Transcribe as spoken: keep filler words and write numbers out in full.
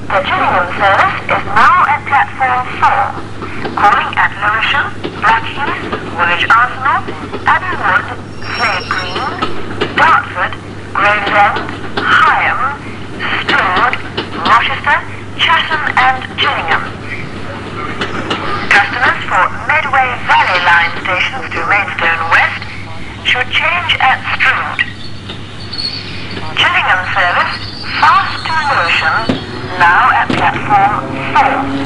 The Gillingham service is now at platform four, calling at Lewisham, Blackheath, Woolwich Arsenal, Abbey Wood, Slade Green, Dartford, Gravesend, Higham, Strood, Rochester, Chatham and Gillingham. Customers for Medway Valley Line stations to Maidstone West should change at Strood. Gillingham service fast to Lewisham, now at platform four.